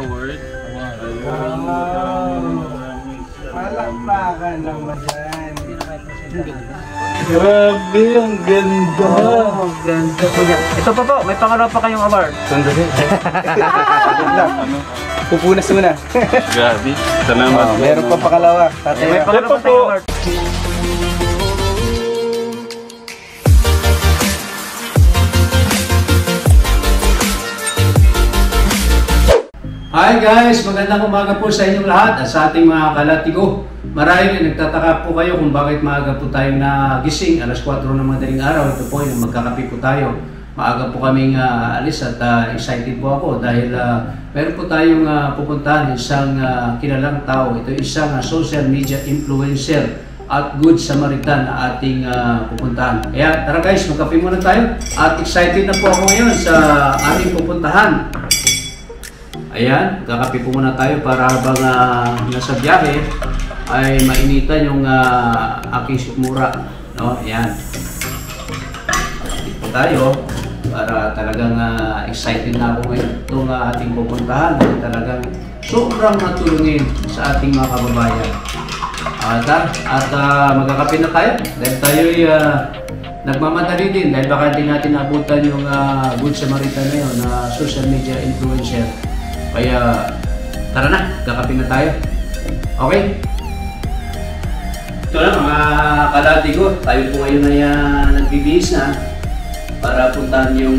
award. Palakpakan naman yan. Grabe, ang ganda. Oh, ganda po yan. Ito pa po, may pangalawa pa kayong award. Sandali. Pupunas muna. Grabe. Salamat. Meron pa pangalawa. May pangalawa pa tayong award. Hi guys! Magandang umaga po sa inyong lahat at sa ating mga kalatigo. Marahil nagtataka po kayo kung bakit maaga po tayong nagising. Alas 4 ng madaling araw. Ito po yung magkakape po tayo. Maaga po kaming alis at excited po ako dahil meron po tayong pupuntahan isang kilalang tao. Ito isang social media influencer at good Samaritan na ating pupuntahan. Kaya tara guys, magkape muna tayo at excited na po ako ngayon sa aming pupuntahan. Ayan, kakape po muna tayo para habang nasa biyahe ay mainitan yung aking sikmura. No? Ayan. Dito tayo para talagang excited na ako ngayon itong ating pupuntahan. Talagang sobrang matulungin sa ating mga kababayan. At magkakape na tayo dahil tayo'y nagmamadali din dahil baka hindi natin naabutan yung good Samaritan na yun na social media influencer. Kaya tara na, kakape na tayo. Okay? Ito na mga kalatigo, tayo po ngayon ay nagbibihis na para puntahan yung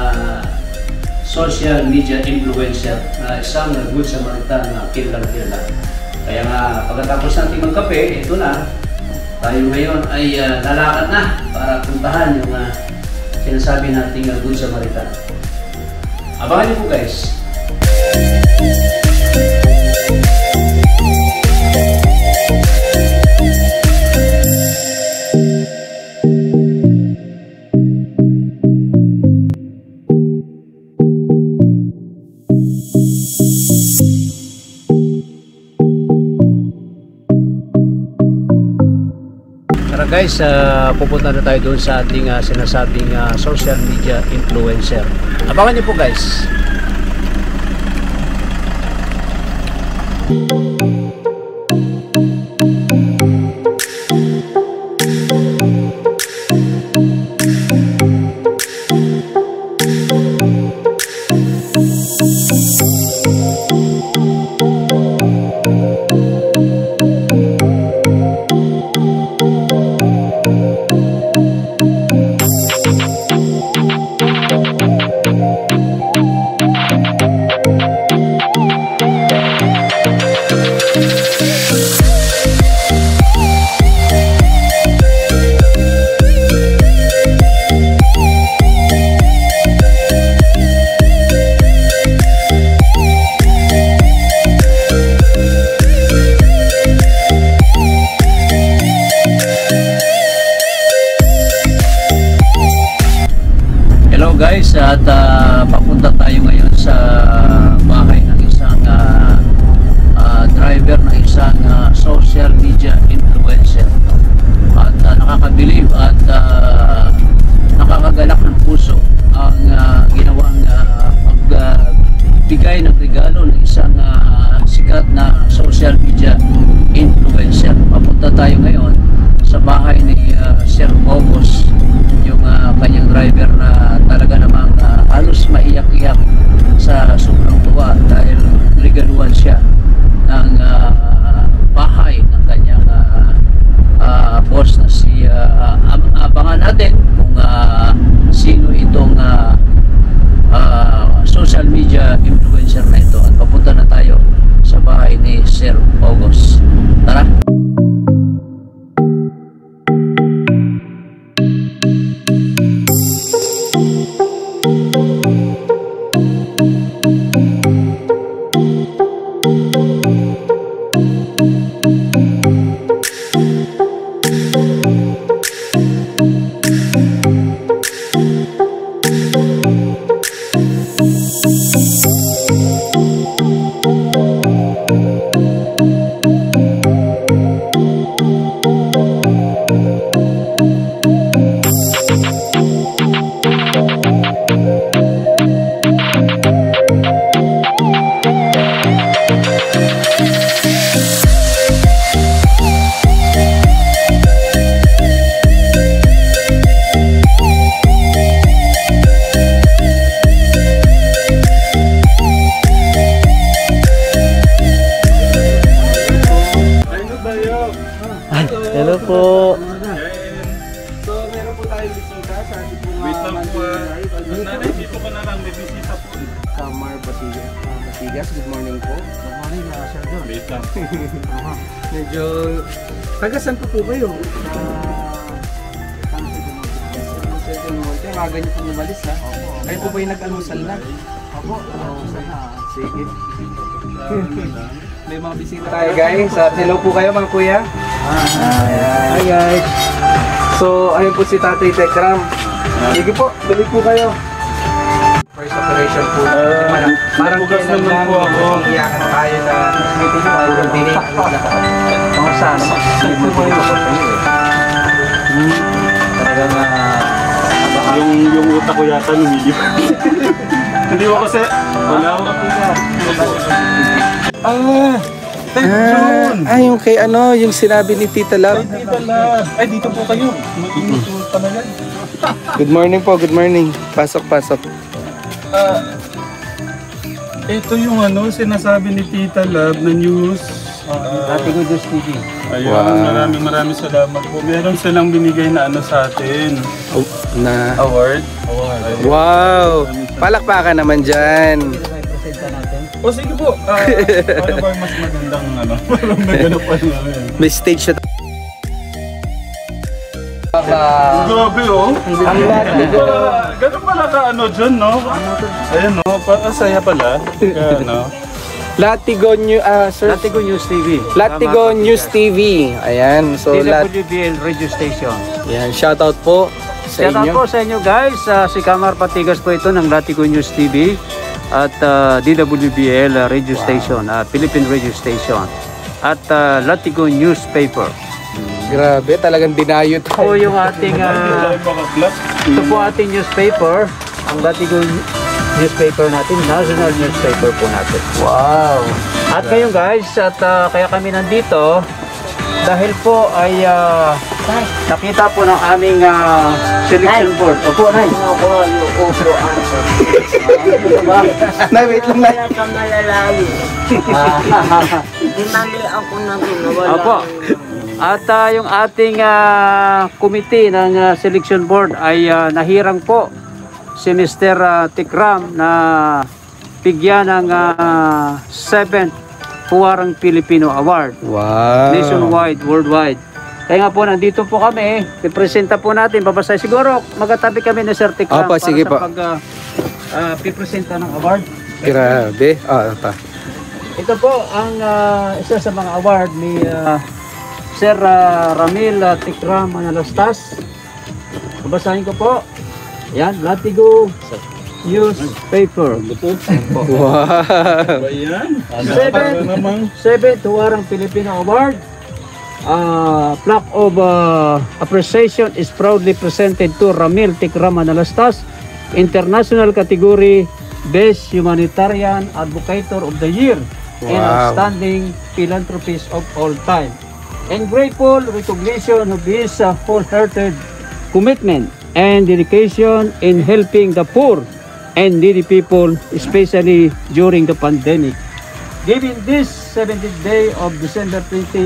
social media influencer na isang good Samaritan na kilalang-kilala. Kaya nga pagkatapos natin magkape, ito na, tayo ngayon ay lalakad na para puntahan yung sinasabi nating good Samaritan. Abangan niyo po guys. Tara guys, pupunta na tayo doon sa ating sinasabing social media influencer. Abangan niyo po guys. Guys, at papunta tayo ngayon sa bahay ng isang driver ng isang social media influencer at nakakabilib at nakakagalak ng puso ang ginawang pagbigay ng regalo ng isang sikat na social media influencer. Papunta tayo ngayon sa bahay ni Sir August, yung kanyang driver na talaga namang halos maiyak-iyak sa sobrang tuwa dahil regaluhan siya ng bahay ng kanyang boss na si abangan natin kung sino itong social media influencer na ito at papunta na tayo sa bahay ni Sir August. Tara! Batigas. Good morning po. Good morning, Sir John. Wait lang. Medyo... Taga-san po kayo? Sir John Monte, maga niyo pong umalis ha? Kayo po ba yung nag-almusal na? Opo, sana. Sige. May mga bisita tayo guys. Hello po kayo mga kuya. Hi guys. So, ayun po si Tatay Tekram. Sige po, balik po kayo. First operation po. Parang bukas kailan naman lang po ako. iyakan tayo na continue. Kung saan? Ito po yung talagang Yung utak ko yata lumilip. Hindi ko kasi, wala ako. Yung kay ano, yung sinabi ni Tita Love. Ay, dito po kayo. Mag-init pa na yan. Good morning po, good morning. Pasok, pasok. Ito yung sinasabi ni Tita Love na news. Latigo News TV. Ayun, Wow. maraming salamat po. Meron silang binigay na sa atin. Na. Award. Wow! Palakpakan naman dyan. Presenta natin. O sige po. Para ba mas magandang parang nagano pa naman. May stage na. Grabe Ganun pala ka dyan, no? Ayan, no? Parang saya pala. Latigo Sir. Latigo News TV. Latigo News TV. Ayan, so DWBL Radio Station. Yan, shoutout po sa Shout out inyo. po sa inyo guys. Si Kamar Patigas po ito ng Latigo News TV at DWBL Radio Station, Philippine Radio Station at Latigo Newspaper. Grabe, talagang dinayo Ito tayo. yung ating ito po ating newspaper, ang Latigo newspaper natin, national newspaper po natin. Wow! At ngayon guys, at kaya kami nandito dahil po ay nakita po ng aming selection board. Opo, Nay. Na, wait lang na. Dinali ako na nawala. Opo. At yung ating committee ng selection board ay nahirang po si Mr. Tikram na bigyan ng 7th Huwarang Filipino Award. Wow! Nationwide, worldwide. Kaya nga po, nandito po kami. Pipresenta po natin. Babasay siguro. Magkatabi kami ni Sir Tikram Opo, sige po. para sa pipresenta ng award. Grabe. Pa. Ito po ang isa sa mga award ni Sir Ramil Tikram Analastas. Babasahin ko po. Yan, Latigo Newspaper. Wow! Ayan. 7th Huwarang Filipino Award. Plaque of appreciation is proudly presented to Ramil Tikram Analastas, International Category Best Humanitarian Advocator of the Year and Wow. Outstanding Philanthropist of all time. And grateful recognition of his wholehearted commitment and dedication in helping the poor and needy people, especially during the pandemic. Given this 17th day of December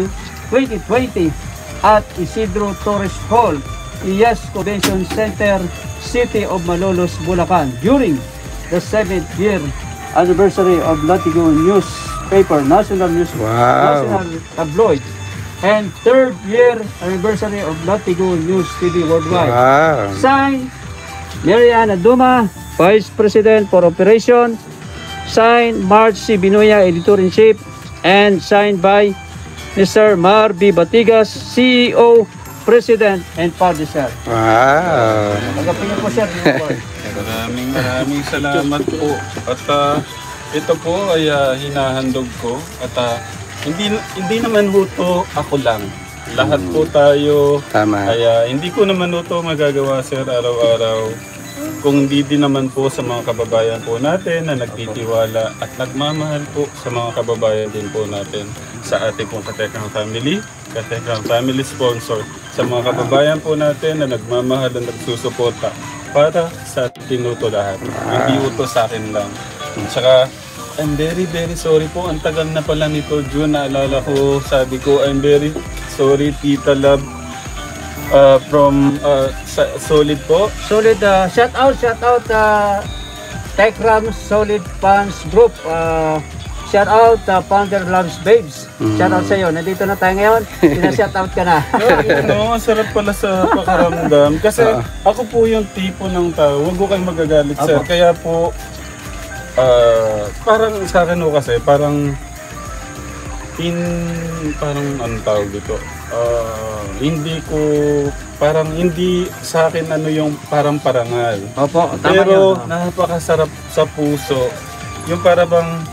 2020 at Isidro Torres Hall, IAS Convention Center, City of Malolos, Bulacan, during the 7th year anniversary of Latigo Newspaper, National News, Wow. National Tabloid, and 3rd year anniversary of Latigo News TV Worldwide. Wow! Signed, Mariana Duma, Vice President for Operation. Signed, March C. Binoya, Editor-in-Chief. And signed by Mr. Mar B. Batigas, CEO, President, and Publisher. Wow! Magapin niyo po, Sir. Maraming salamat po. At ito po ay hinahandog ko. At hindi naman ho to ako lang. Lahat po tayo. Tama. Kaya hindi ko naman ho to magagawa, sir, araw-araw. Kung hindi din naman po sa mga kababayan po natin na nagtitiwala at nagmamahal po sa mga kababayan din po natin sa ating pong Katekram Family, Katekram Family Sponsor, sa mga kababayan po natin na nagmamahal at nagsusuporta para sa tinuto lahat. Hindi ito sa akin lang. Tsaka, I'm very sorry po. Ang tagal na pala nito, June. Naalala ko, sabi ko, I'm very sorry, Tita Love. From Solid po. Solid, shout out Tekram Solid Fans Group. Shout out, Founder Loves Babes. Shout out sa iyo. Nandito na tayo ngayon. Pina-shout out ka na. Ang sarap pala sa pakaramdam. Kasi ako po yung tipo ng tao. Huwag ko kayong magagalit, sir. Kaya po, parang sa akin kasi, parang anong tawag dito? Hindi sa akin yung parang parangal. Opo, tama Pero yun. napakasarap sa puso. Yung para bang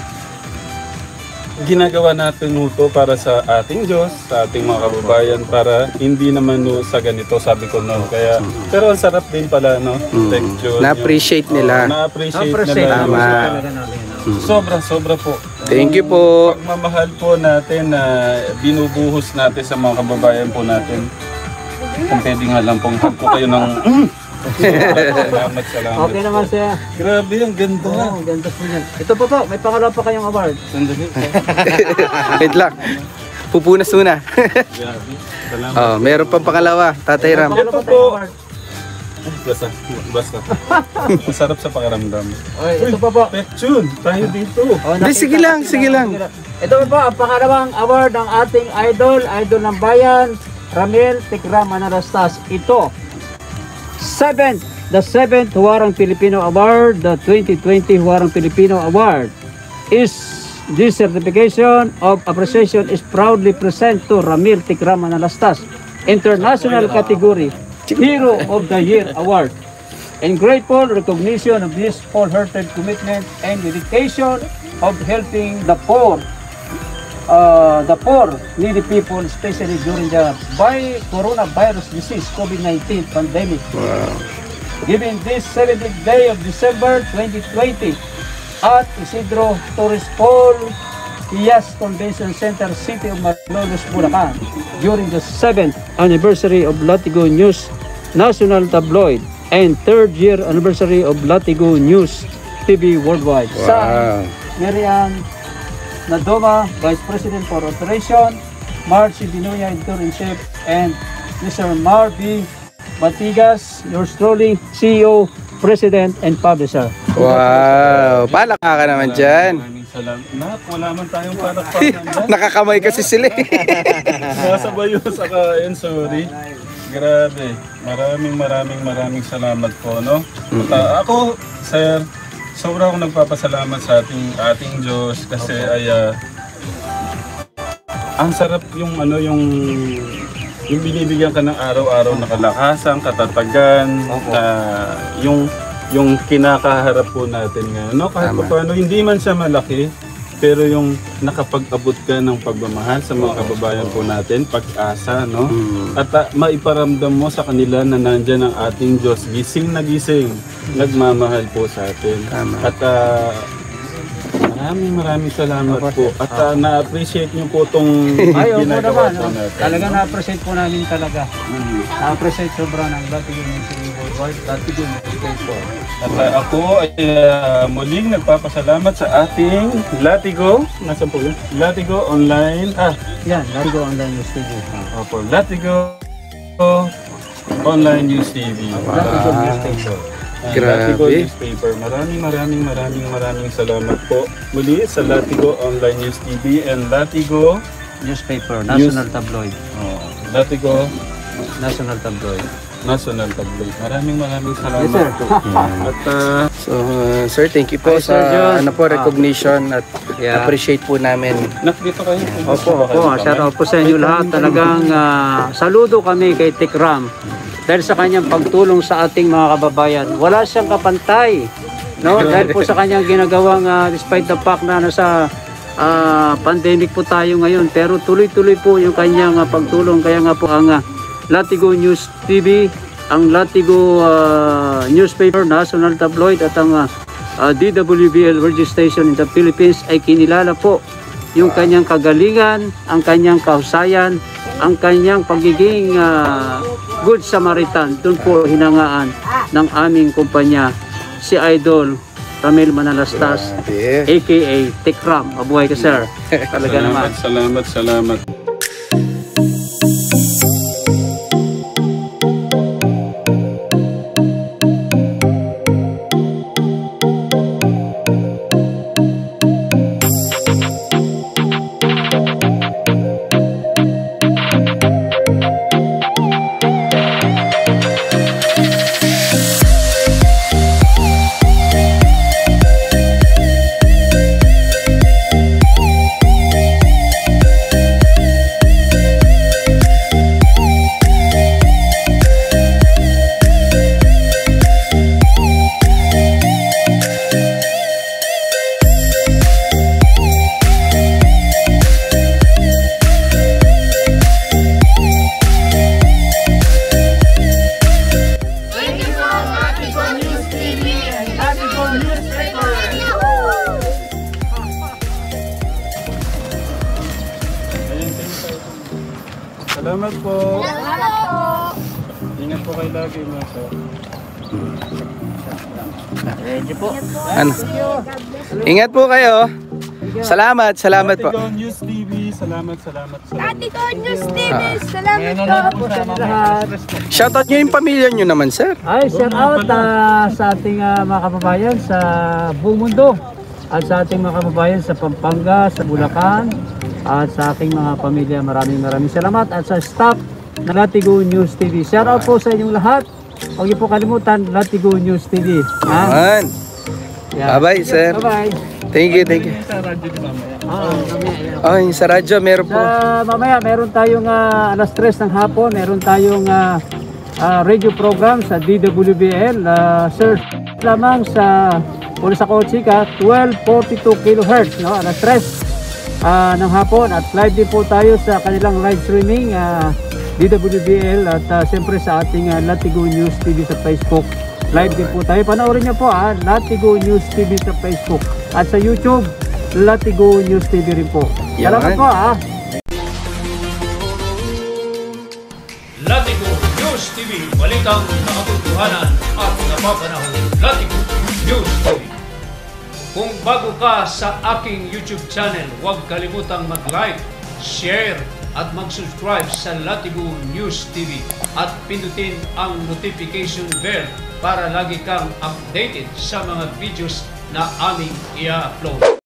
ginagawa natin ito para sa ating Diyos, sa ating mga kababayan, para hindi naman sa ganito, sabi ko noon. Kaya, pero ang sarap din pala, no? Na-appreciate nila. Na-appreciate Tama. nila. Sobra po. Thank you po. Pagmamahal po natin na binubuhos natin sa mga kababayan po natin. Kung pwede nga lang pong hug ko kayo ng salamat. Okay naman siya. Grabe, ang ganda. Ang ganda po yan. Ito po, may pangalawa pa kayong award. Sandali. Wait lang. Pupunas muna. Grabe. Salamat. Meron pang pangalawa, Tatay Ram. Pangalawa pa Ito po. tayong award. Basta. Masarap sa pakiramdam. Okay, ito pa po. Petchun, tayo dito. Di, sige lang. Ito po ang pangalawang award ng ating idol ng bayan, Ramil Tekram Manalastas. Ito, the 7th Huwarang Filipino Award, the 2020 Huwarang Filipino Award. This certification of appreciation is proudly present to Ramil Tekram Manalastas, International Category Hero of the Year Award. In grateful recognition of this wholehearted commitment and dedication of helping the poor, needy people, especially during the coronavirus disease, COVID-19 pandemic. Wow. Given this 17th day of December 2020 at Isidro Torres Paul Iyas Convention Center, City of Malolos, Bulacan, during the 7th anniversary of Latigo News National Tabloid and 3rd year anniversary of Latigo News TV Worldwide. Wow. Sa Marian Nadoma, Vice President for Operation, Marcy Binuya, Editor-in-Chief, and Mr. Marby Batigas, yours truly, CEO, President, and Publisher. Wow. Palak ka naman dyan. Maraming salamat. Wala man tayong palakpakan. Nakakamay kasi sila. Nasabay yun sa kain, sorry. Grabe. Maraming salamat po, no? At, ako, sir, sobra akong nagpapasalamat sa ating Diyos kasi ay ang sarap yung binibigyan ka ng araw-araw na kalakasan, katatagan, yung kinakaharap po natin ngayon. No? Kahit pa paano, hindi man siya malaki, pero yung nakapag-abot ka ng pagmamahal sa mga kababayan po natin, pag-asa, no? At maiparamdam mo sa kanila na nandyan ang ating Diyos, gising na gising, nagmamahal po sa atin. At maraming salamat po. At na-appreciate niyo po itong ginagawa po natin. Talaga na-appreciate po namin talaga. Na-appreciate sobra ng Latigo News Worldwide, Latigo News po. At ako ay muling nagpapasalamat sa ating Latigo. Nasaan po yun? Latigo Online. Yan, Latigo Online News TV. Opo, Latigo Online News TV. Latigo Newspaper. Latigo Grabe. Newspaper. Maraming salamat po muli sa Latigo Online News TV and Latigo Newspaper, National Tabloid. Latigo National Tabloid. National Tabloid. Maraming salamat Yes, sir. po. At So, sir, thank you po Ay, Sir John. sa recognition at Yeah. appreciate po namin. nakdito kayo. Opo, shout out po sa inyo lahat. Talagang saludo kami kay Tekram dahil sa kanyang pagtulong sa ating mga kababayan. Wala siyang kapantay, no? Dahil po sa kanyang ginagawang despite the fact na nasa pandemic po tayo ngayon, pero tuloy-tuloy po yung kanyang pagtulong. Kaya nga po ang Latigo News TV, ang Latigo Newspaper, National Tabloid at ang DWBL Radio Station in the Philippines ay kinilala po yung kanyang kagalingan, ang kanyang kahusayan, ang kanyang pagiging good Samaritan. Doon po hinangaan ng aming kumpanya, si Idol Ramil Manalastas, aka Tekram. Mabuhay ka, sir. Talaga naman. Salamat. Salamat po. Ingat po kayo lagi, mga sir. Ano? Ingat po kayo. Salamat po. Latigo News TV, salamat. Latigo News TV, salamat po. Shoutout nyo yung pamilya nyo naman, sir. Ay, shout out sa ating mga kababayan sa buong mundo at sa ating mga kababayan sa Pampanga, sa Bulacan at sa aking mga pamilya. Maraming salamat at sa staff ng Latigo News TV. Shout out po sa inyong lahat. Huwag niyo po kalimutan, Latigo News TV. Ayan. Bye-bye, sir. Bye-bye. Thank you. Oh, yung sa radyo, meron po. Mamaya, meron tayong alas 3 ng hapon, meron tayong radio program sa DWBL. Search lamang sa Pulis ako Chika, 1242 kHz, no? Alas 3 ng hapon at live din po tayo sa kanilang live streaming DWBL at siyempre sa ating Latigo News TV sa Facebook. Live din po tayo. Panoorin niyo po Latigo News TV sa Facebook at sa YouTube Latigo News TV rin po. Salamat po Latigo News TV, balitang nakatotohanan at napapanahon. Latigo News TV. Kung bago ka sa aking YouTube channel, huwag kalimutang mag-like, share, at mag-subscribe sa Latigo News TV at pindutin ang notification bell para lagi kang updated sa mga videos na aming i-upload.